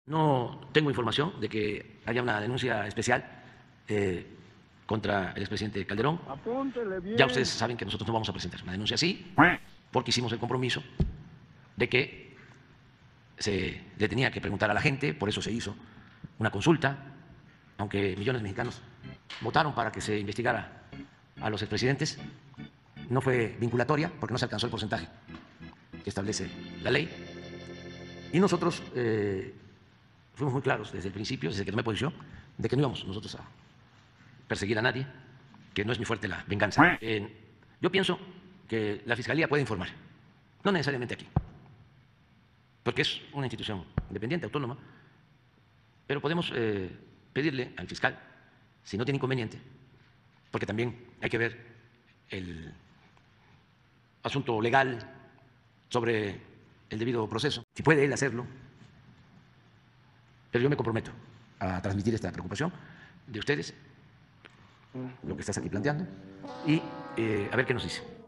No tengo información de que haya una denuncia especial contra el expresidente Calderón. Apúntele bien. Ya ustedes saben que nosotros no vamos a presentar una denuncia así, porque hicimos el compromiso de que se le tenía que preguntar a la gente, por eso se hizo una consulta, aunque millones de mexicanos votaron para que se investigara a los expresidentes, no fue vinculatoria porque no se alcanzó el porcentaje que establece la ley. Y nosotros fuimos muy claros desde el principio, desde que tomé posición, de que no íbamos nosotros a perseguir a nadie, que no es muy fuerte la venganza. Yo pienso que la Fiscalía puede informar, no necesariamente aquí, porque es una institución independiente, autónoma, pero podemos pedirle al fiscal, si no tiene inconveniente, porque también hay que ver el asunto legal sobre el debido proceso, si puede él hacerlo, pero yo me comprometo a transmitir esta preocupación de ustedes, lo que estás aquí planteando, y a ver qué nos dice.